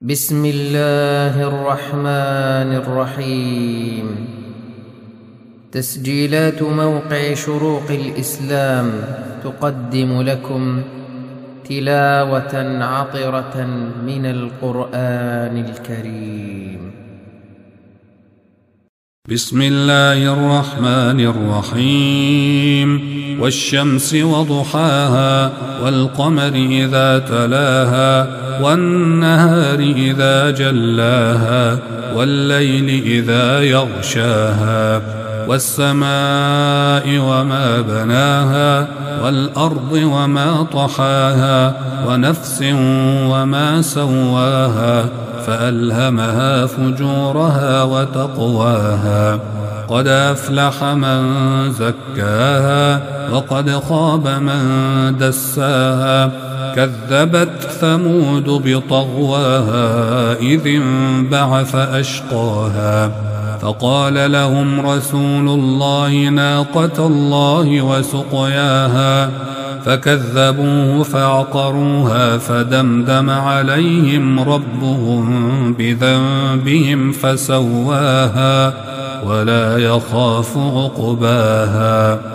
بسم الله الرحمن الرحيم. تسجيلات موقع شروق الإسلام تقدم لكم تلاوة عطرة من القرآن الكريم. بسم الله الرحمن الرحيم. والشمس وضحاها والقمر إذا تلاها والنهار إذا جلاها والليل إذا يغشاها والسماء وما بناها والأرض وما طحاها ونفس وما سواها فألهمها فجورها وتقواها. قد أفلح من زكاها وقد خاب من دساها. كذبت ثمود بطغواها إذ انبعث أشقاها فقال لهم رسول الله ناقة الله وسقياها فكذبوه فعقروها فدمدم عليهم ربهم بذنبهم فسواها ولا يخاف عقباها.